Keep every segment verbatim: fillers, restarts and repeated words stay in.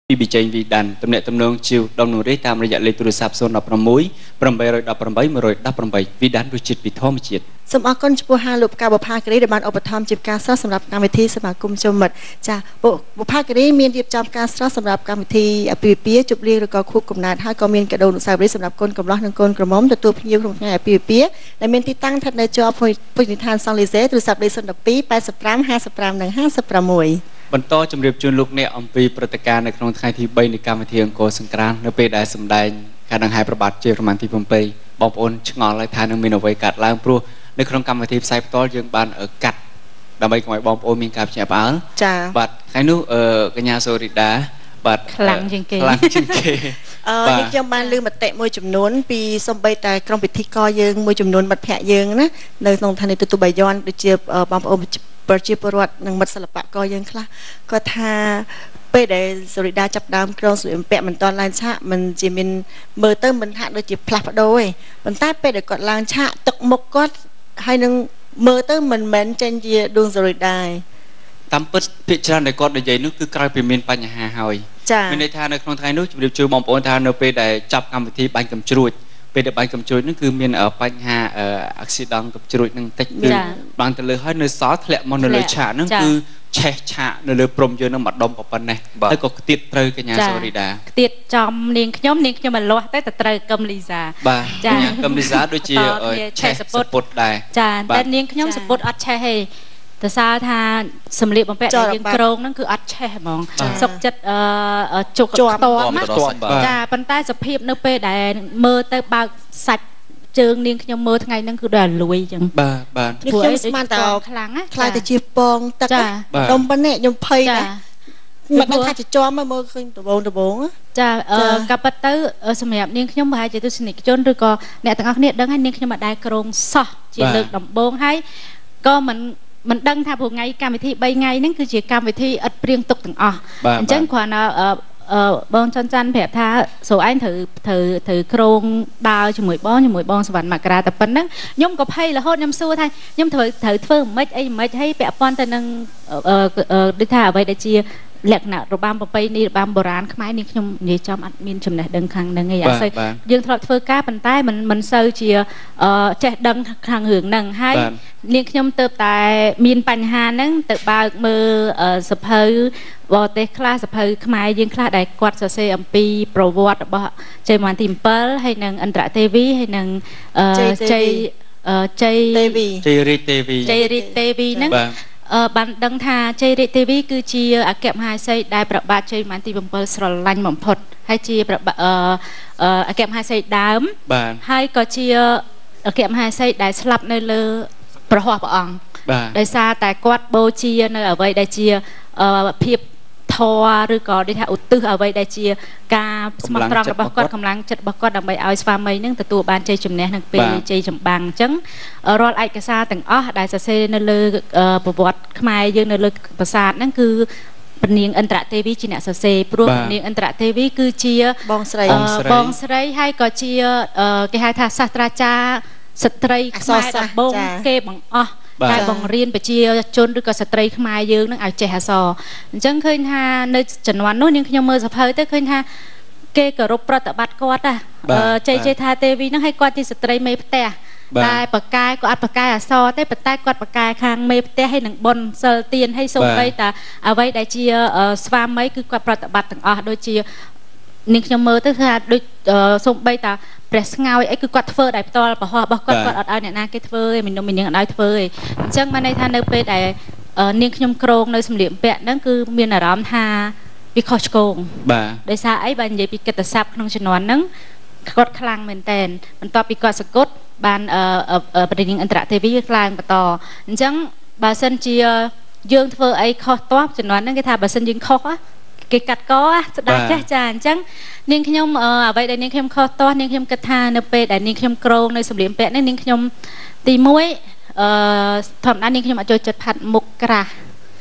ពីបច្ចេកវិទ្យាតំណែងតំណងជាដំណោះនេះតាមរយៈលេខទូរស័ព្ទ ศูนย์ หนึ่ง หก แปด แปด หนึ่ง แปด หนึ่ง หนึ่ง วิដានរសជាតិពីធម្មជាតិសូមអរគុណចំពោះហាលោកកាបុផាគិរីដែលបានឧបត្ថម្ភជាការស្រស់សម្រាប់កម្មវិធីសមាគមជុំមិត្តចាបុផាគិរីមានរៀបចំការស្រស់សម្រាប់កម្មវិធីអាពាហ៍ពិពាហ៍ជប់លៀងឬក៏ខួបកំណើតហើយក៏មានកាដូអនុស្សាវរីយ៍សម្រាប់កូនកំលោះនិងកូនក្រមុំទទួលភ្ញៀវក្នុងថ្ងៃអាពាហ៍ពិពាហ៍ដែលមានទីតាំងស្ថិតនៅជាប់ភោជនីយដ្ឋានសង់លីសេទូរស័ព្ទលេខ ศูนย์ หนึ่ง สอง แปด ห้า ห้า ห้า និង ห้า หกបន្តជម្រាបជូនលោកអ្នកអំពីព្រឹត្តិការណ៍នៅក្នុងថ្ងៃទី 3 នៃកម្មវិធីអង្គរសង្ក្រាន្តនៅពេលដែលសម្ដែងការដង្ហែប្របាទជ័យប្រមាណទី 7 បងប្អូនឆ្ងល់ហើយថានឹងមានអ្វីកាត់ឡើងព្រោះនៅក្នុងកម្មវិធីផ្សាយផ្ទាល់យើងបានកាត់ដើម្បីកុំឲ្យបងប្អូនមានការភ្ញាក់ផ្អើលចា៎បាទថ្ងៃនោះកញ្ញាសូរីដាបាទខ្លាំងជាងគេខ្លាំងជាងគេអឺនេះខ្ញុំបានលើមតិមួយចំនួនពីសំបីតែក្រុមពិធីករយើងមួយចំនួនមិត្តភ័ក្តិយើងណានៅក្នុងឋានៈទទួលបាយ័នដូចជាបងប្អូនប្រជាពលរដ្ឋនិងមិត្តសិល្បករយើងខ្លះគាត់ថាពេលដែលសូរីដាចាប់ដើមក្រុងស្លៀកបំពាក់មិនតាន់ឡើងឆាកមិនជាមានមើលទៅមិនហាក់ដូចជាផ្លាស់ប្ដូរទេប៉ុន្តែពេលដែលគាត់ឡើងឆាកទឹកមុខគាត់ហើយនឹងមើលទៅមិនមែនចេញជាដួងសូរីដាទេតាមពិតភាគច្រើនដែលគាត់និយាយនោះគឺក្រោយពីមានបញ្ហាហើយមានន័យថានៅក្នុងថ្ងៃនោះជម្រាបជូនបងប្អូនថានៅពេលដែលចាប់កម្មវិធីបាញ់កំជ្រួចពេលដែលបាញ់កំជ្រួចនោះគឺមានបញ្ហាអាក់ស៊ីដង់កំជ្រួចនឹងតិចគឺបានទៅលើហើយនៅសល់ធ្លាក់មកនៅលើឆាកនោះគឺឆេះឆាកនៅលើព្រំយើងនឹងម្ដុំប៉ុណ្ណេះហើយក៏ខ្ទាតត្រូវកញ្ញាសូរីដាខ្ទាតចំនាងខ្ញុំនាងខ្ញុំមកលាស់ទៅទៅត្រូវកឹមលីសាបាទកញ្ញាកឹមលីសាដូចជាឆេះសពុតដែរចាតែនាងខ្ញុំសពុតអត់ឆេះទេតែសារថាសម្លៀកបំពាក់ដែលយើងក្រងហ្នឹងគឺអត់ឆេះហ្មងសុកចិត្តអឺជុកតមចាប៉ុន្តែសភាពនៅពេលដែលមើលទៅបើកសាច់ជើងនាងខ្ញុំមើលថ្ងៃហ្នឹងគឺដល់លួយអញ្ចឹងបាទបាទខ្ញុំស្មានតែខ្លាំងណាខ្លាចទៅជាពងទឹកដុំប៉ុណ្ណេះខ្ញុំភ័យណាមិនដឹងថាជាជាប់មើលឃើញដបងដបងចាកាពិតទៅសម្រាប់នាងខ្ញុំប្រហែលជាទស្សនិកជនឬក៏អ្នកទាំងអស់គ្នាដឹងហើយនាងខ្ញុំមិនដែលក្រងសោះជាលើកដំបូងហើយក៏មិនមិនដឹងថាព្រោះថ្ងៃកម្មវិធីបីថ្ងៃហ្នឹងគឺជាកម្មវិធីឥតព្រៀងទុកទាំងអស់អញ្ចឹងគ្រាន់តែបងច័ន្ទច័ន្ទប្រាប់ថាសូឯងត្រូវត្រូវត្រូវក្រងដើរជាមួយបងជាមួយបងសវណ្ណមករាតែប៉ុណ្្នឹងខ្ញុំក៏ភ័យរហូតខ្ញុំសួរថាខ្ញុំត្រូវត្រូវធ្វើមិនអីមិនហើយពាក់ព័ន្ធទៅនឹងដូចថាអ្វីដែលជាលក្ខណៈរបាំប្រពៃណីរបាំបុរាណខ្មែរនេះខ្ញុំនិយាយចំអត់មានចំណេះដឹងខាងហ្នឹងឯងអត់សូវយើងធ្លាប់ធ្វើការប៉ុន្តែមិនមិនសូវជាចេះដឹងខាងរឿងហ្នឹងហើយនាងខ្ញុំទៅតែមានបញ្ហាហ្នឹងទៅបើកមើលសភៅបរទេសខ្លះសភៅខ្មែរយើងខ្លះដែលគាត់សរសេរអំពីប្រវត្តិរបស់ជ័យមន្ទីរbảyហើយនិងអន្តរទេវីហើយនិងជ័យជ័យទេវីជ័យរាជទេវីជ័យរាជទេវីហ្នឹងបានដឹងថាជ័យរាជទេវីគឺជាអគ្គមហាសីដែលប្របាទជ័យមន្ទីរbảyស្រឡាញ់បំផុតហើយជាអគ្គមហាសីដើមហើយក៏ជាអគ្គមហាសីដែលស្លាប់នៅលើព្រះហស្ថព្រះអង្គដោយសារតែគាត់បូជានៅអ្វីដែលជាភាពធម៌ឬក៏ដូចថាឧទ្ទិសអ្វីដែលជាការស្មោះត្រង់របស់គាត់កម្លាំងចិត្តរបស់គាត់ដើម្បីឲ្យស្វាមីនឹងទទួលបានជ័យជំនះនឹងពេលជ័យចម្បាំងអញ្ចឹងរាល់ឯកសារទាំងអស់ដែលសរសេរនៅលើប្រវត្តិខ្មែរយើងនៅលើប្រាសាទហ្នឹងគឺព្រះនាងឥន្ទ្រទេវីជាអ្នកសរសេរព្រោះព្រះនាងឥន្ទ្រទេវីគឺជាបងស្រីបងស្រីហើយក៏ជាគេហៅថាសាស្ត្រាចារ្យស្ត្រីខ្មែរដំបូងគេបង្អស់តែបង្រៀនប្រជាជនឬក៏ស្ត្រីខ្មែរយើងនឹងឲ្យចេះអក្សរអញ្ចឹងឃើញថានៅជំនាន់នោះនាងខ្ញុំមើលសភៅទៅឃើញថាគេគោរពប្រតិបត្តិគាត់ណាជ័យជ័យថាទេវីនឹងឲ្យគាត់ជាស្ត្រីមេផ្ទះតែបកកែក៏អត់បកកែអក្សរទេប៉ុន្តែគាត់បកកែខាងមេផ្ទះហើយនឹងបុណ្យសិលទានហើយសូម្បីតែអ្វីដែលជាស្វាមីគឺគាត់ប្រតិបត្តិទាំងអស់ដូចជានាងខ្ញុំមើលទៅថាដូចសូម្បីតាព្រះស្ងោយអីគឺគាត់ធ្វើដោយផ្ទាល់ប្រហោះរបស់គាត់គាត់អត់ឲ្យអ្នកណាគេធ្វើទេមនុស្សមីនាងអត់ឲ្យធ្វើទេអញ្ចឹងបានន័យថានៅពេលដែលនាងខ្ញុំក្រងនៅសម្លៀកបំពាក់ហ្នឹងគឺមានអារម្មណ៍ថាវាខុសឆ្គងបាទដោយសារអីបើនិយាយពីកិត្តិស័ព្ទក្នុងជំនាន់ហ្នឹងគាត់ខ្លាំងមែនតែនបន្ទាប់ពីគាត់សកត់បានព្រះនាងឥន្ទ្រទេវីឡើងបន្តអញ្ចឹងបើសិនជាយើងធ្វើអីខុសទាស់ជំនាន់ហ្នឹងគេថាបើសិនយើងខុសគេកាត់កស្ដាច់ចាស់ចាអញ្ចឹងនាងខ្ញុំអ្វីដែលនាងខ្ញុំខុសទាស់នាងខ្ញុំគិតថានៅពេលដែលនាងខ្ញុំក្រងនៅសម្លៀកបំពាក់នេះនាងខ្ញុំទីមួយអឺធម្មតានាងខ្ញុំអត់ចូលចិត្តផាត់មុខក្រាស់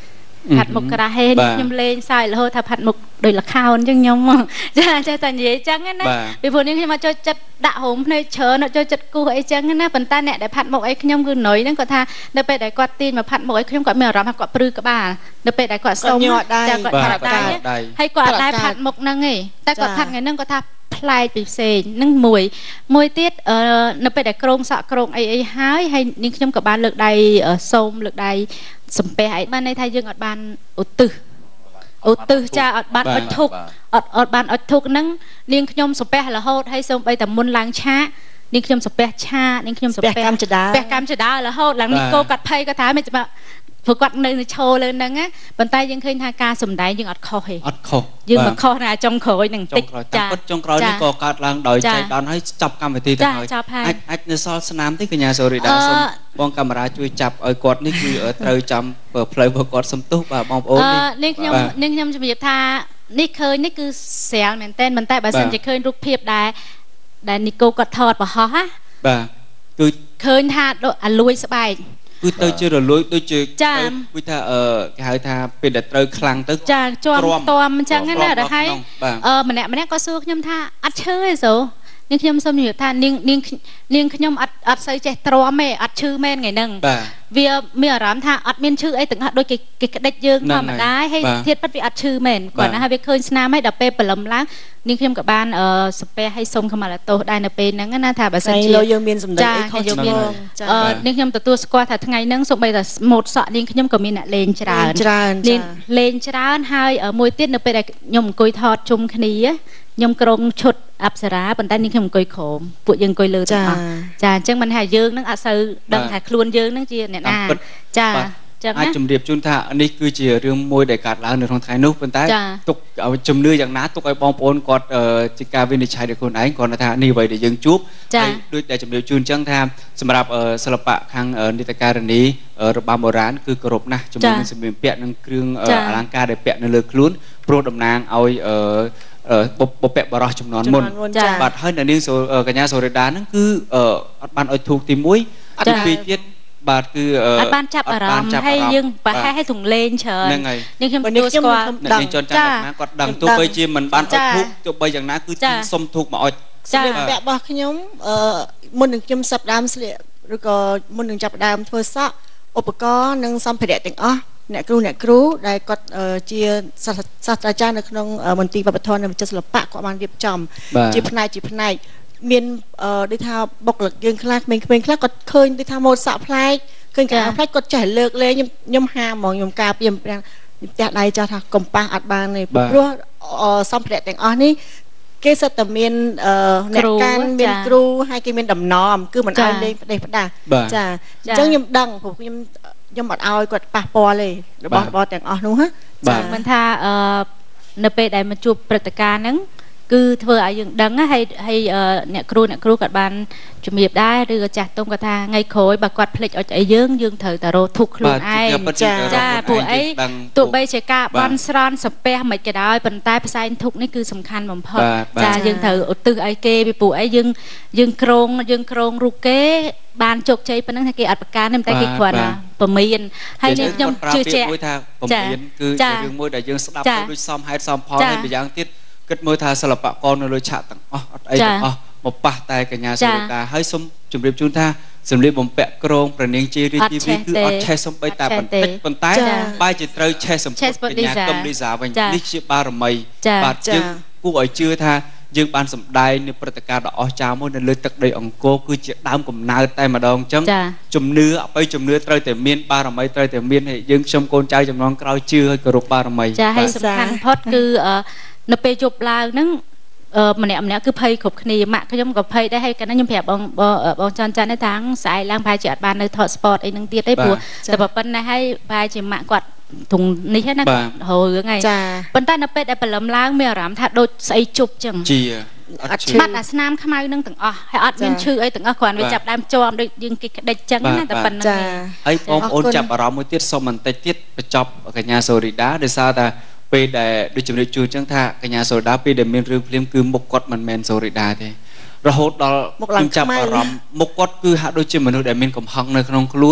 ผัดหมกกระเฮนยำเลนใส่แล้วถ้าผัดหมกโดยละข้าวจังยำจะจะแต่ยี่จังงั้นนะปีพวกนี้ขึ้นมาจะจัดด่าหงในเชิญจะจัดกูไอ้จังงั้นนะปันตาเนี่ยได้ผัดหมกไอ้ยำคือหน่อยนั่นก็ท่าได้ไปได้กอดตีนมาผัดหมกไอ้ยำก็เมื่อเราผัดกอดปลือกบ้าได้ไปได้กอดส้มจะกอดผัดได้ให้กอดได้ผัดหมกนั่งไงแต่กอดผัดไงนั่งก็ท่าพลายปีเซนนั่งมวยมวยติดเอ่อนับไปได้โครงสะโครงไอ้ไอ้หายให้นิ่งขยมกับบ้านเลือกใดเอ่อส้มเลือกใดสมเปย์บ้านในไทยยังอดบ้านอุตุอุตุจะอดบ้านอดทุกอดอดบ้านอดทุกนั่งนิ่งขยมสมเปย์ละโหดให้ส้มไปแต่มุนล้างช้านิ่งขยมสมเปย์ชานิ่งขยมสมเปย์กามจะได้เปย์กามจะได้ละโหดหลังนี้โกกัดไพ่ก็ท้าไม่จะมาพวกกัดในโชว์เลยนั่งอ่ะบนใต้ยังเคยทาการสมได้ยังอดคอเหอดคอยังมาคอนะจงคอยหนึ่งติ๊กจ้าจงคอยนี่ก็การล้างโดยใจดอนให้จับกรรมวิธีต่างๆไอ้ไอ้ในซอสนามที่กัญญาโซริดาสมบองกรรมราช่วยจับไอ้กอดนี่คือเออเตยจำเปิดเพลย์เปิดกอดสมตุบแบบบองโอ้นี่นี่ยมนี่ยมจะมีท่านี่เคยนี่คือเสียงเหมือนเต้นมันแต่บางส่วนจะเคยรูปเพียบได้ได้นิโก้กอดทอดป่ะฮะบ่คือเคยท่าโดอันลุยสบายคือเตยเจอรลุยโดยเจอวิธีเอ่อหายท่าเป็นแต่เตยคลังตึกจ้าจวมตัวมันจังงั้นแหละเดี๋ยวให้เออมันเนี่ยมันเนี่ยก็สู้ขยมท่าอัดเชยโซ่นิ่งขยมสมอยู่ท่านิ่งนิ่งนิ่งขยมอัดอัดใส่ใจตรอมแม่อัดชื่อแม่ไงนั่งเวียเมียรำท่าอัดเมียนชื่อไอ้ตึงหัดโดยกิกเด็กยืงทำมาได้ให้เทียบปัดไปอัดชื่อแม่ก่อนนะฮะไปเคยชนะไม่ดับเป้ปลำล้างนิ่งขยมกับบ้านเออสเปรให้ส้มเข้ามาละโตได้นะเป็นนั่งงั้นนะท่าแบบสัญญาเรายังมีสมเด็จไอ้ข้อยังมีเออนิ่งขยมตัวตัวสกอตถ้าทั้งไงนั่งส่งไปแต่หมดสอนิ่งขยมก็มีน่ะเลนจราเลนเลนจราให้เออมวยเตี้ยนไปได้ยมกุยทอดจุ่มขณียมกรงชุดอับสราบนใต้นี่คือมันกุยโขมปุยยังกุยเลือดจ้าจ้าจังมันหายยืงนั่งอาศัยดังหายคลวนยืงนั่งจีเนี่ยนะจ้าจังนะจุ่มเดียบจุนท่าอันนี้คือจีเรื่องมวยได้การล้างในทางไทยนุ๊กบนใต้ตุกเอาจุ่มเนื้ออย่างน้าตุกไอ้บองโปนกอดจิกาวินิชัยเด็กคนไหนก่อนนะท่านี่ไว้เดี๋ยวยังจุ๊บด้วยแต่จุ่มเดียบจุนจังท่าสำหรับศิลปะทางนิตการนี้ระบำโบราณคือกรบนะจุ่มเดียบสมัยเปียนั่งเครื่องอลังการได้เปียในเลือดคลุ้นโปรดดำนางเอาเอ่อบปเปะบารอจำนวนมนบัดให้ในนิ่งโซกัญญาโซเรดานั่นคือเอ่ออัดบันเอาถูกตีมุ้ยอัดปีเทียดบาดคือเอ่ออัดบันจับอารมณ์ให้ยึงไปให้ให้ถุงเลนเชิญนี่คือตัวสกอร์ดังจนจังนะกดดังตัวใบจีมันบันเอาถูกตัวใบอย่างนั้นคือสมถูกมาเอาจ้าแบบบอกขยมเอ่อมุนหนึ่งจำสับดามเสียหรือก็มุนหนึ่งจับดามทัวร์ซะอุปกรณ์หนึ่งสัมผัสเด็ดต่างอ๋อเนี่ยครูเนี่ยครูได้ก็เจียศาสตราจารย์ในขนมมนตรีปปทในวิจัยศิลปะของมันเรียบจำจีพนายจีพนายเมียนได้ทาบกหลักยืนคลาดเป็นเป็นคลาดก็เคยได้ทาโมสะพลายเคยการพลายก็จ่ายเลิกเลยยมยมหามองยมกาเปลี่ยนแปลงแต่ใดจะทากลมปางอัดบางในเพราะสัมผัสแต่งอ๋อนี่เกษตรเมียนในการเมียนครูให้กินเมียนดำนอมคือเหมือนเอาเลยได้พัฒนาจ้าจังยมดังผมยมยมบัดเอากดปะปอเลยหรือบอลบอลแต่งอ๋อนู้ฮะมันท่าเอ่อในเปได้มาจูบปฏิการนั้นคือเธออายุดังให้ให้เนี่ยครูเนี่ยครูกับบ้านจุมีบได้หรือจัดตรงกระทาไงโขยบกอดผลิตเอาใจยืงยืงเถอแต่เราทุกครูไอ้จ้าจ้าผู้ไอ้ตัวใบเชกาบ้านสรอนสเปะไม่จะได้ปันใต้ภาษาทุกนี่คือสำคัญบ่มพอจ้ายืงเถอตื้อไอเกไปปู่ไอ้ยืงยืงโครงยืงโครงรูเก้บานจกใจเป็นนักทกีอัดประการนั่นแต่กี่ขวัญนะประมีนให้เนี่ยยมชื่อแจ๊จ้าคือยืงมวยแต่ยืงสลับด้วยซ้อมให้ซ้อมพอให้ไปยังติดกึศมือทาสลับปะกอนเลยฉะต่างอ๋อไอ้ต่างอ๋อมาปะตายกัญญาสุริตาให้สมจุ่มเรียบจุนท่าสมเด็จบ่มแปะกรงประเนียงจีรีทีวีคืออัดแช่สมไปตาปันติดปันใต้ใบจิตเตยแช่สมกัญญากำลิสาวันนี่ชื่อบารมีบาดจึงกู้อ่อยเชื่อท่ายืงบานสมได้ในปฏิการดอกจามในเลือดตักใดองโกคือจะดามกับนาแต่มาดองจังจุ่มเนื้อไปจุ่มเนื้อเตยแต่เมียนบารมีเตยแต่เมียนให้ยืงชมโกนใจจำนองกล่าวเชื่อให้กรุบารมีจะให้สำคัญพอดคือในเปจบลาวนั่งมันเนี่ยมันเนี่ยคือเพย์ขบคณีมะขยมกับเพย์ได้ให้กันนั่งยมแผลบองบองจันจันในทางสายล่างพายเจียดบานในถอดสปอร์ตไอ้นึงเตี้ยได้ปัวแต่แบบเป็นให้พายเจียมะกวาดถุงนี้แค่นั้นโหยังไงเป็นใต้นับเป็ดได้เป็นลำล้างเมื่อรำถัดโดยใส่จุบจังบัดอาสนามขมายนึงถึงอ๋อให้อัดเป็นชื่อไอ้ถึงอ๋อก่อนไปจับดามจอมโดยยิงกิได้จังนั่นแต่เป็นนั่นไอ้ปอมโอนจับอารมณ์มือติดสมันติดติดไปจับกัญญาโซริดาโดยซาแต่ไปได้ดูจุดจูจังท่ากัญญาโซดาไปได้เมียนเรื่องเพลียมคือมกกดมันแมนโซริดาเท่เราโหดเราจับอารมณ์มกกดคือหาโดยจิมมนุษย์ได้เมียนกำหังในขนมคลุ้น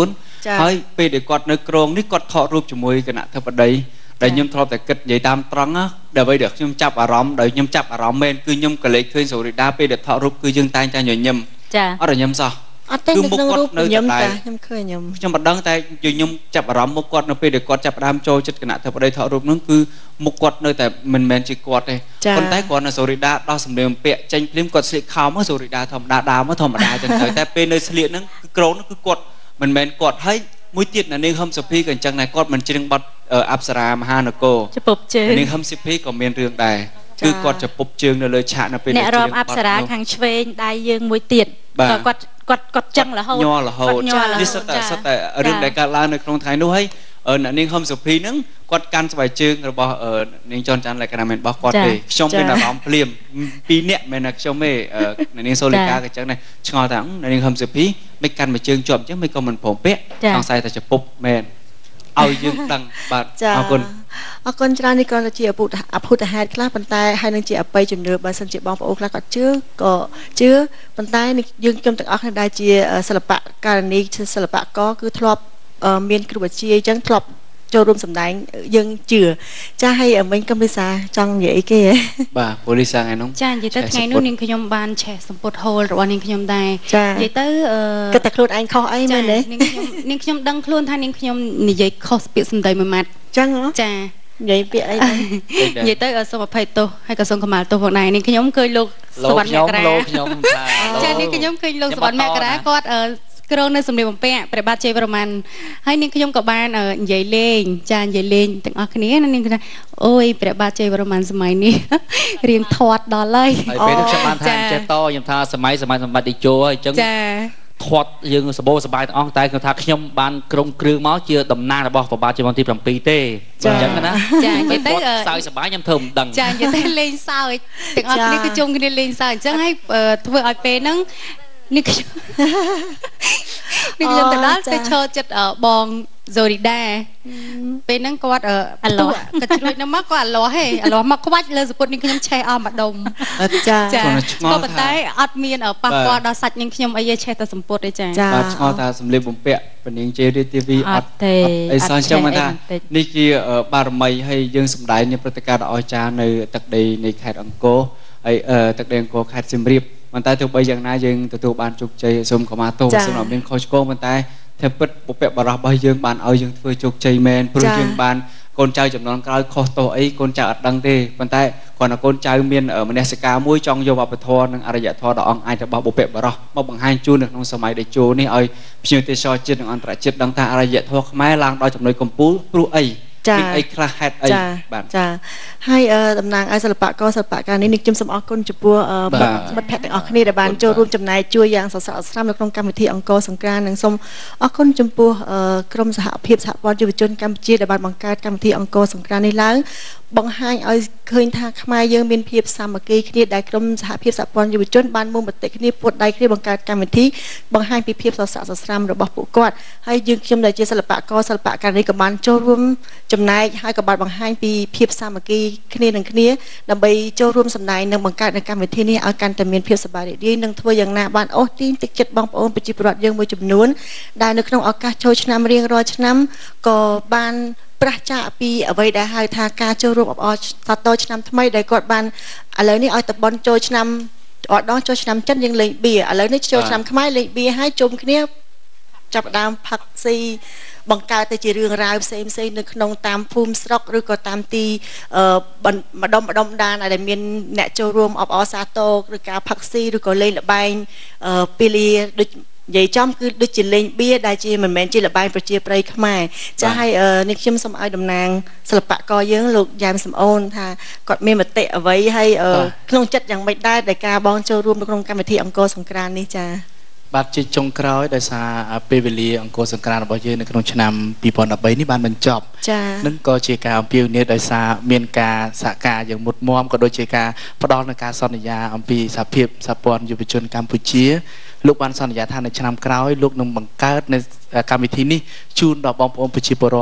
ហើយពេលដែលគាត់នៅក្រងនេះគាត់ថតរូបជាមួយគណៈធិបតីដែលខ្ញុំធ្លាប់តែគិតនិយាយតាមត្រង់ណាដើម្បីដែលខ្ញុំចាប់អារម្មណ៍ដោយខ្ញុំចាប់អារម្មណ៍មែនគឺខ្ញុំក៏លេចឃើញសូរីដាពេលដែលថតរូបគឺយើងតែងតែញញឹមចាអត់ញញឹមសោះអត់តែនៅក្នុងរូបញញឹមតាខ្ញុំឃើញញញឹមខ្ញុំមិនដឹងតែខ្ញុំចាប់អារម្មណ៍មុខគាត់នៅពេលដែលគាត់ចាប់ផ្ដើមចូលចិត្តគណៈធិបតីថតរូបនោះគឺមុខគាត់នៅតែមិនមែនជាគាត់ទេប៉ុន្តែគាត់នៅសូរីដាដោះសម្លៀកបំពាក់ចេញភ្លាមគាត់ស្លៀកខោមកសូរីដាធម្មតាដើមធម្មតាចឹងទៅតែពេលនៅស្លៀកហ្នឹងគឺក្រោនហ្នឹងគឺគាត់មិនមែនគាត់ហើយមួយទៀតនៅនាងហឹមសុភីក៏អញ្ចឹងដែរគាត់មិនច្រៀងបទអប្សរាមហានគរចពុបជើងនាងហឹមសុភីក៏មានរឿងដែរគឺគាត់ចពុបជើងនៅលើឆាកនៅពេលអ្នករំអប្សរាខាងឆ្វេងដៃយើងមួយទៀតគាត់គាត់គាត់ចឹងរហូតញ័ររហូតនេះសិតតែសិតតែរឿងដែលកើតឡើងនៅក្នុងថ្ងៃនោះហើយអ្នកនាងហឹមសុភីហ្នឹងគាត់កាន់ស្បែកជើងរបស់នាងចនច័ន្ទលក្ខណៈមិនរបស់គាត់ទេខ្ញុំមានអារម្មណ៍ភ្លាមពីរនាក់មិនណាខ្ញុំទេអ្នកនាងសូលីកាក៏អញ្ចឹងដែរឆ្ងល់ថាអ្នកនាងហឹមសុភីមិនកាន់មួយជើងជាប់អញ្ចឹងមិនក៏មិនព្រមពាក់សង្ស័យថាចពុបមែនឲ្យយើងដឹងបាទអរគុណអរគុណច្រើននេះក៏ជាអពុទ្ធអភូតហេតុខ្លះប៉ុន្តែហើយនឹងជាអបិយជំនឿបើសិនជាបងប្អូនខ្លះក៏ជឿក៏ជឿប៉ុន្តែយើងខ្ញុំទាំងអស់គ្នាដែលជាសិល្បៈករណីសិល្បករគឺធ្លាប់មានគ្រូអាចារ្យអញ្ចឹងធ្លាប់ចូលរួមសម្ដែងយើងជឿចាស់ឲ្យមិញកំលីសាចង់និយាយអីគេបាទប៉ូលីសាថ្ងៃនោះចានិយាយទៅថ្ងៃនោះនាងខ្ញុំបានឆេះសម្ពុតហូលរបស់នាងខ្ញុំដែរនិយាយទៅគិតតែខ្លួនឯងខុសអីមែនទេនាងខ្ញុំនាងខ្ញុំដឹងខ្លួនថានាងខ្ញុំនិយាយខុសពាក្យសម្ដីមួយម៉ាត់ចឹងចានិយាយពាក្យអីដែរនិយាយទៅសូមអភ័យទោសហើយក៏សូមខមាលទោសផងដែរនាងខ្ញុំឃើញលោកសវណ្ណមករាលោកខ្ញុំចានាងខ្ញុំឃើញលោកសវណ្ណមករាគាត់ក្រងនៅសម្លៀកបំពាក់ព្រះបាទជ័យវរ្ម័នហើយនាងខ្ញុំក៏បាននិយាយលេងចានិយាយលេងទាំងអស់គ្នានាងថាអូយព្រះបាទជ័យវរ្ម័នសម័យនេះរៀងធាត់ដល់ហើយហើយពេលខ្ញុំបានថាចេះតខ្ញុំថាសម័យសម័យសម្បត្តិតេជោហើយអញ្ចឹងចាធាត់យើងសបោសបាយទាំងអស់តែខ្ញុំថាខ្ញុំបានក្រុមគ្រឿងមកជាតំណាងរបស់ព្រះបាទជ័យវរ្ម័នទី7ទេអញ្ចឹងណាចានិយាយទៅសើចសបាយខ្ញុំធ្វើមិនដឹងចានិយាយទៅលេងសើចទាំងអស់គ្នាគឺជុំគ្នាលេងសើចអញ្ចឹងហើយធ្វើឲ្យពេលហ្នឹងនេះខ្ញុំនេះខ្ញុំទៅដល់ទៅឈរចិត្តបងសូរីដាពេលហ្នឹងគាត់អាឡោះគាត់ជ្រួចនៅមកគាត់អាឡោះហេអាឡោះមកខ្វាច់លើសពុតនេះខ្ញុំឆេះអស់ម្ដុំចាចាក៏ប៉ុន្តែអត់មានប៉ះពាល់ដល់សាច់នាងខ្ញុំអីទេឆេះតែសម្ពុតទេចាបាទឆ្ងល់ថាសម្លៀកបំពាក់ពនាងជេរីទីវីអត់ទេអីសោះចឹងមកថានេះជាបារមីហើយយើងសម្ដែងនៅព្រឹត្តិការណ៍ដ៏អស្ចារ្យនៅទឹកដីនៃខេត្តអង្គរហើយទឹកដីអង្គរខេត្តសៀមរាបប៉ុន្តែទោះបីយ៉ាងណាយើងទទួលបានជោគជ័យសូមខមាទោសសម្រាប់មានខុសឆ្គងប៉ុន្តែតែពិតបុព្វបុរសរបស់យើងបានឲ្យយើងធ្វើជោគជ័យមែនព្រោះយើងបានកូនចៅចំនួនក្រោយខុសទោសអីកូនចៅអត់ដឹងទេប៉ុន្តែគ្រាន់តែកូនចៅមានមនសិការមួយចង់យកវប្បធម៌និងអរិយធម៌ដ៏អង្អាចរបស់បុព្វបុរសមកបង្ហាញជូននៅក្នុងសម័យតេជោនេះឲ្យភ្ញៀវទេសចរជាតិនិងអន្តរជាតិដឹងថាអរិយធម៌ខ្មែរឡើងដល់ចំណុចកំពូលព្រោះអីមានអីខ្លះហេតុអីបាទចាហើយតំណាងឲ្យសិល្បករសិល្បករនេះនេះខ្ញុំសូមអរគុណចំពោះមិត្តភ័ក្តិទាំងអស់គ្នាដែលបានចូលរួមចំណែកជួយយ៉ាងសស្រាក់ស្រាំនៅក្នុងកម្មវិធីអង្គរសង្ក្រាន្តនិងសូមអរគុណចំពោះក្រុមសហភាពសហព័ន្ធយុវជនកម្ពុជាដែលបានបង្កើតកម្មវិធីអង្គរសង្ក្រាន្តនេះឡើងបង្ហាញឲ្យឃើញថាខ្មែរយើងមានភាពសាមគ្គីគ្នាដែលក្រុមសហភាពសហព័ន្ធយុវជនបានមុំមតិគ្នាពួតដៃគ្នាបង្កើតកម្មវិធីបង្ហាញពីភាពសស្រាក់សស្រាំរបស់ពួកគាត់ហើយយើងខ្ញុំដែលជាសិល្បករសិល្បករនេះក៏បានចូលរួមចំណែកហើយក៏បានបង្ហាញពីភាពសាមគ្គីគ្នានឹងគ្នាដើម្បីចូលរួមសម្ដែងនិងបង្កើតនៅកម្មវិធីនេះឲ្យកាន់តែមានភាពសប្បាយរីករាយនិងធ្វើយ៉ាងណាបានអូសទាញទឹកចិត្តបងប្អូនប្រជាពលរដ្ឋយើងមួយចំនួនដែលនៅក្នុងឱកាសចូលឆ្នាំរៀងរាល់ឆ្នាំក៏បានប្រះចាកពីអ្វីដែលហៅថាការចូលរួមអបអរសាទរឆ្នាំថ្មីដែលគាត់បានឥឡូវនេះឲ្យតបនចូលឆ្នាំអត់ដល់ចូលឆ្នាំចិនយើងលេងបៀឥឡូវនេះចូលឆ្នាំខ្មែរលេងបៀឲ្យជុំគ្នាចាប់ដើមផឹកស៊ីបង្កើតទៅជារឿងរ៉ាវផ្សេងផ្សេងនៅក្នុងតាមភូមិស្រុកឬក៏តាមទីម្ដុំម្ដុំដានដែលមានអ្នកចូលរួមអបអរសាទរឬការផឹកស៊ីឬក៏លេងល្បែងពីលាដូចនិយាយចំគឺដូចជាលេងបៀដែលជាមិនមែនជាល្បែងប្រជាប្រិយខ្មែរចាស់ឲ្យនេះខ្ញុំសូមឲ្យតំណាងសិល្បករយើងលោកយ៉ែមសំអូនថាគាត់មានមតិអ្វីហើយក្នុងចិត្តយ៉ាងម៉េចដែរដែលការបងចូលរួមនៅក្នុងកម្មវិធីអង្គរសង្ក្រាន្តនេះចា៎បាទជាចុងក្រោយដោយសារពេលវេលាអង្គរសង្ក្រាន្តរបស់យើងនៅក្នុងឆ្នាំពីរពាន់ដប់បីនេះបានបញ្ចប់នឹងក៏ជាការអំពាវនាវដោយសារមានការសហការយ៉ាងមុតមមក៏ដូចជាការផ្ដល់នូវការសន្យាអំពីសហភាពសហព័ន្ធយុវជនកម្ពុជាលោកបានសន្យាថានៅឆ្នាំក្រោយលោកនឹងបង្កើតនៅកម្មវិធីនេះជូនដល់បងប្អូនប្រជាពលរដ្ឋ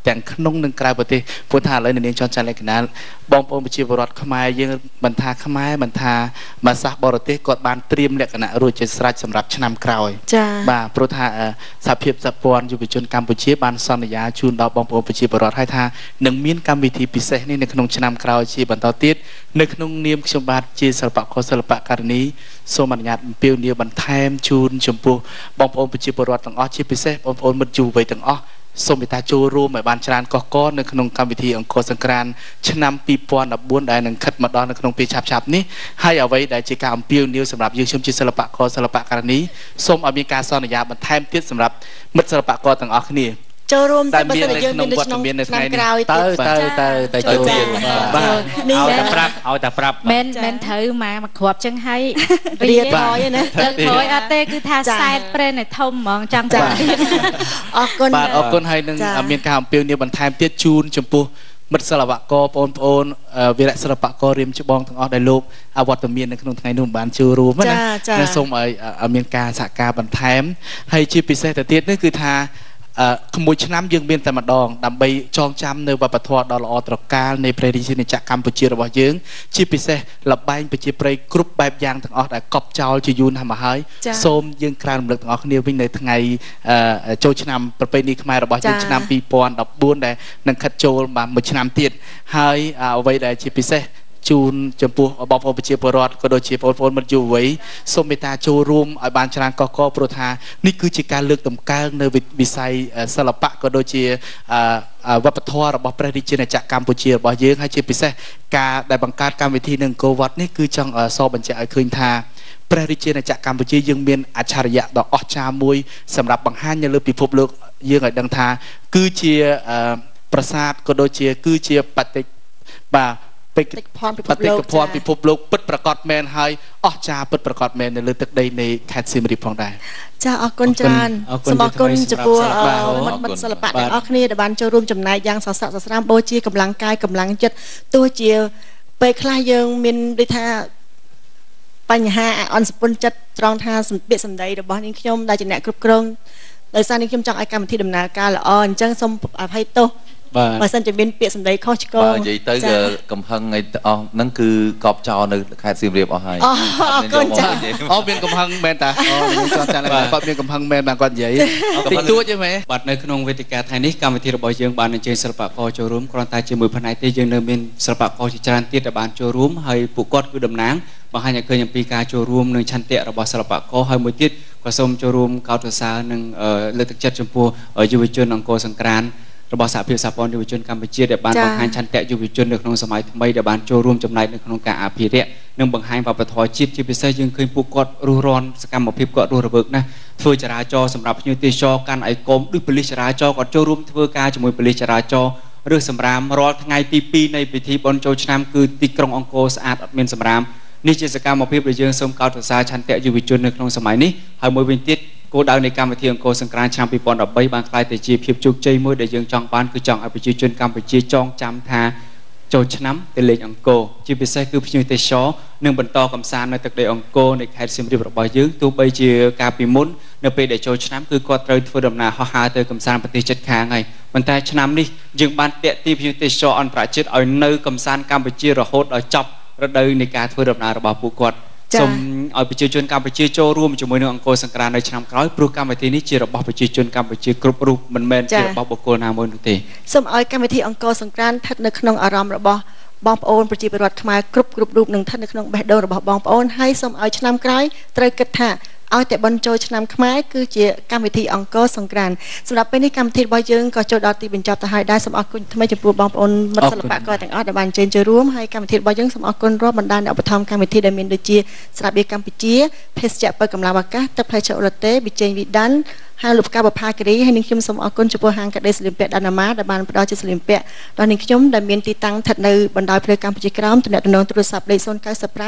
ទាំងក្នុងនិងក្រៅប្រទេសព្រោះថាឥឡូវនាងចន់ចាន់លក្ខណៈបងប្អូនប្រជាពលរដ្ឋខ្មែរយើងមិនថាខ្មែរមិនថាភាសាបរទេសគាត់បានត្រៀមលក្ខណៈរួចជាស្រេចសម្រាប់ឆ្នាំក្រោយចា៎បាទព្រោះថាសហភាពសហព័ន្ធយុវជនកម្ពុជាបានសន្យាជូនដល់បងប្អូនប្រជាពលរដ្ឋឲ្យថានឹងមានកម្មវិធីពិសេសនេះនៅក្នុងឆ្នាំក្រោយជាបន្តទៀតនៅក្នុងនាមខ្ញុំបាទជាសិល្បករសិល្បករនីសូមអនុញ្ញាតអំពាវនាវបន្ថែមជូនចំពោះបងប្អូនប្រជាពលរដ្ឋទាំងអស់ជាពិសេសបងប្អូនមិត្តយុវវ័យទាំងអស់សូមមេត្តាចូលរួមឲ្យបានច្រើនកកកនៅក្នុងកម្មវិធីអង្គរសង្ក្រាន្តឆ្នាំពីរពាន់ដប់បួនដែលនឹងខិតមកដល់នៅក្នុងពេលឆាប់ៗនេះហើយអ្វីដែលជាការអំពាវនាវសម្រាប់យើងខ្ញុំជាសិល្បករសិល្បករនីសូមឲ្យមានការសន្យាបន្ថែមទៀតសម្រាប់មិត្តសិល្បករទាំងអស់គ្នាចូលរួមតែបើសិនជាយើងមាននៅក្នុងថ្ងៃក្រោយទៅទៅទៅទៅចូលរួមបាទនេះតែប្រាប់ឲ្យតែប្រាប់មិនមិនត្រូវមកមកគ្រាប់ចឹងហើយរៀនហើយណាទៅក្រោយអត់ទេគឺថាសែតព្រែនឲ្យធំហ្មងចង់ទៅអរគុណបាទអរគុណហើយនឹងមានការអំពាវនាវបន្ថែមទៀតជូនចំពោះមិត្តសិល្បករបងប្អូនវីរៈសិល្បកររៀមច្បងទាំងអស់ដែលលោកអវត្តមាននៅក្នុងថ្ងៃនោះបានចូលរួមណាណាសូមឲ្យមានការសហការបន្ថែមហើយជាពិសេសទៅទៀតនេះគឺថាក្មួយឆ្នាំយើងមានតែម្ដងដើម្បីចងចាំនៅវប្បធម៌ដ៏ល្អត្រកាលនៃព្រះរាជាណាចក្រកម្ពុជារបស់យើងជាពិសេសលបែងប្រជាប្រិយគ្រប់បែបយ៉ាងទាំងអស់ដែលកប់ចោលជាយូរណាស់មកហើយសូមយើងក្រើនរំលឹកទាំងអស់គ្នាវិញនៅថ្ងៃចូលឆ្នាំប្រពៃណីខ្មែររបស់យើងឆ្នាំពីរពាន់ដប់បួនដែលនឹងខិតចូលមកមួយឆ្នាំទៀតហើយអ្វីដែលជាពិសេសជូនចំពោះបងប្អូនប្រជាពលរដ្ឋក៏ដូចជាបងប្អូនមិត្តយុវវ័យសូមមេត្តាចូលរួមឲ្យបានច្រើនកកកព្រោះថានេះគឺជាការលើកតម្កើងនៅវិស័យសិល្បៈក៏ដូចជាវប្បធម៌របស់ព្រះរាជាណាចក្រកម្ពុជារបស់យើងហើយជាពិសេសការដែលបង្កើតកម្មវិធីនៅអង្គរវត្តនេះគឺចង់សរបញ្ជាក់ឲ្យឃើញថាព្រះរាជាណាចក្រកម្ពុជាយើងមានអច្ឆរិយៈដ៏អស្ចារ្យមួយសម្រាប់បង្ហាញនៅលើពិភពលោកយើងឲ្យដឹងថាគឺជាប្រាសាទក៏ដូចជាគឺជាបតិបាទបេតិកភណ្ឌពិភពលោកបេតិកភណ្ឌពិភពលោកពិតប្រាកដមែនហើយអស្ចារ្យពិតប្រាកដមែននៅលើទឹកដីនៃខេត្តសៀមរាបផងដែរចាអរគុណច្រើនសូមអរគុណចំពោះមិត្តមិត្តសិល្បៈទាំងអស់គ្នាដែលបានចូលរួមចំណែកយ៉ាងសស្រាក់សស្រាំបូជាកម្លាំងកាយកម្លាំងចិត្តទោះជាពេលខ្លះយើងមានដូចថាបញ្ហាអន់សពុនចិត្តត្រង់ថាសម្ពាក្យសម្ដីរបស់នាងខ្ញុំដែលជាអ្នកគ្រប់គ្រងដោយសារនាងខ្ញុំចង់ឲ្យកម្មវិធីដំណើរការល្អអញ្ចឹងសូមអភ័យទោសបើសិនជាមានពាក្យសម្ដីខុសឆ្គងបាទនិយាយទៅកំហឹងអីអស់ហ្នឹងគឺកប់ចោលនៅខេត្តសៀមរាបអស់ហើយអរគុណចាអូមានកំហឹងមែនតាអូខ្ញុំចង់ចាំគាត់មានកំហឹងមែនបាទគាត់និយាយតិចតួចទេមែនបាទនៅក្នុងវេទិកាថ្ងៃនេះកម្មវិធីរបស់យើងបានអញ្ជើញសិល្បករចូលរួមគ្រាន់តែជាមួយផ្នែកទេយើងនៅមានសិល្បករជាច្រើនទៀតដែលបានចូលរួមហើយពួកគាត់គឺតំណាងបង្ហាញឲ្យឃើញអំពីការចូលរួមនិងឆន្ទៈរបស់សិល្បករហើយមួយទៀតក៏សូមចូលរួមកោតសរសើរនិងលើកទឹកចិត្តចំពោះយុវជនអង្គរសង្ក្រាន្តរបស់សហភាពសហព័ន្ធយុវជនកម្ពុជាដែលបានបង្ហាញឆន្ទៈយុវជននៅក្នុងសម័យថ្មីដែលបានចូលរួមចំណែកនៅក្នុងការអភិរក្សនិងបង្ហាញវប្បធម៌ជាតិជាពិសេសយើងឃើញពួកគាត់រស់រានសកម្មភាពគាត់រស់រវើកណាស់ធ្វើចរាចរណ៍សម្រាប់ភ្ញៀវទេសចរកាន់ឯកុំដូចប៉ូលីសចរាចរណ៍គាត់ចូលរួមធ្វើការជាមួយប៉ូលីសចរាចរណ៍ឬសម្រាមរាល់ថ្ងៃទីពីរនៃពិធីបុណ្យចូលឆ្នាំគឺទីក្រុងអង្គរស្អាតអត់មានសម្រាមនេះជាសកម្មភាពដែលយើងសូមកោតសរសើរឆន្ទៈយុវជននៅក្នុងសម័យនេះហើយមួយវិញទៀតគោលដៅនៃកម្មវិធីអង្គរសង្ក្រាន្តឆ្នាំពីរពាន់ដប់បីបានក្លាយទៅជាភាពជោគជ័យមួយដែលយើងចង់បានគឺចង់ឲ្យប្រជាជនកម្ពុជាចងចាំថាចូលឆ្នាំទៅលេងអង្គរជាពិសេសគឺភ្ញៀវទេសចរនឹងបន្តកំសាន្តនៅទឹកដីអង្គរនៃខេត្តសៀមរាបរបស់យើងទោះបីជាកាលពីមុននៅពេលដែលចូលឆ្នាំគឺគាត់ត្រូវធ្វើដំណើរហោះហើរទៅកំសាន្តប្រទេសជិតខាងហើយប៉ុន្តែឆ្នាំនេះយើងបានទាក់ទាញភ្ញៀវទេសចរអន្តរជាតិឲ្យនៅកំសាន្តកម្ពុជារហូតដល់ចប់រដូវនៃការធ្វើដំណើររបស់ពួកគាត់សូមឲ្យប្រជាជនកម្ពុជាចូលរួមជាមួយនឹងអង្គរសង្ក្រាន្តនៅឆ្នាំក្រោយព្រោះកម្មវិធីនេះជារបស់ប្រជាជនកម្ពុជាគ្រប់រូបមិនមែនជារបស់បុគ្គលណាមួយនោះទេសូមឲ្យកម្មវិធីអង្គរសង្ក្រាន្តស្ថិតនៅក្នុងអារម្មណ៍របស់បងប្អូនប្រជាពលរដ្ឋខ្មែរគ្រប់គ្រប់រូបនឹងស្ថិតនៅក្នុងបេះដូងរបស់បងប្អូនហើយសូមឲ្យឆ្នាំក្រោយត្រូវគិតថាឲ្យតែបន់ចូលឆ្នាំខ្មែរគឺជាកម្មវិធីអង្គរសង្ក្រាន្តសម្រាប់ពេលនេះកម្មវិធីរបស់យើងក៏ចូលដល់ទីបញ្ចប់ទៅហើយដែរសូមអរគុណថ្មីចំពោះបងប្អូនមិត្តសិល្បករទាំងអស់ដែលបានអញ្ជើញចូលរួមហើយកម្មវិធីរបស់យើងសូមអរគុណរាប់បណ្ដាអ្នកឧបត្ថម្ភកម្មវិធីដែលមានដូចជាស្រាបៀរកម្ពុជាភេសជ្ជៈបើកម្លាំងអាកាសទឹកផ្លែឈើអូឡាតេប៊ីចេងវីដានហើយលោកកាបផាគិរីហើយនឹងខ្ញុំសូមអរគុណចំពោះហាងកាដេស្លៀមពាក់ដាណាម៉ាដែលបានផ្ដល់ជាស្លៀមពាក់ដល់នាងខ្ញុំដែលមានទីតាំងស្ថិតនៅបណ្ដោយផ្លូវកម្ពុជាក្រោមទំនាក់ទំនងទូរស័ព្ទលេខ 0 9 5 5 53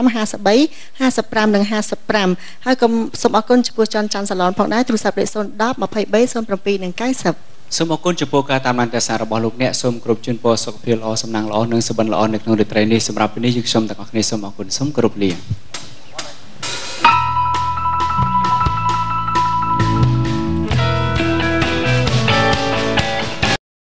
55 និង 55ហើយក៏សូមអរគុណចំពោះច័ន្ទច័ន្ទសាឡនផងដែរទូរស័ព្ទលេខ 0 1 0 23 07 និង 90សូមអរគុណចំពោះការតាមដានទស្សនារបស់លោកអ្នកសូមគ្រប់ជូនពរសុខភាពល្អសំណាងល្អនិងសុបិនល្អនៅក្នុងរាត្រីនេះសម្រាប់ពេលនេះយើងខ្ញុំទាំងអស់គ្នាសូមអរគុណសូមគោរពលា